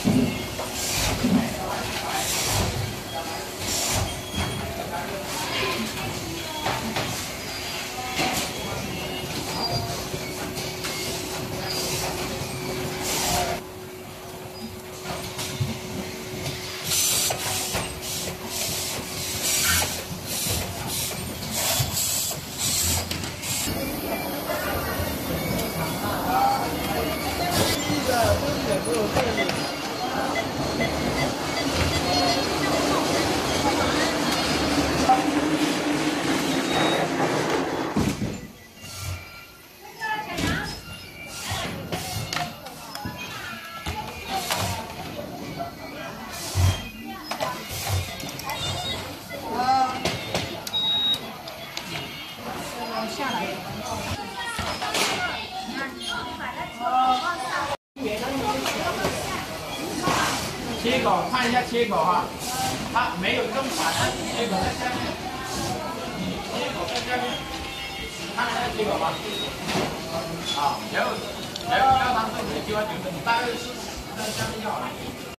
切口看一下切口哈，它没有正反，它切口在下面，切口在下面，看一下切口吧。啊，然后要它这里的计划就是大概是在下面就好了。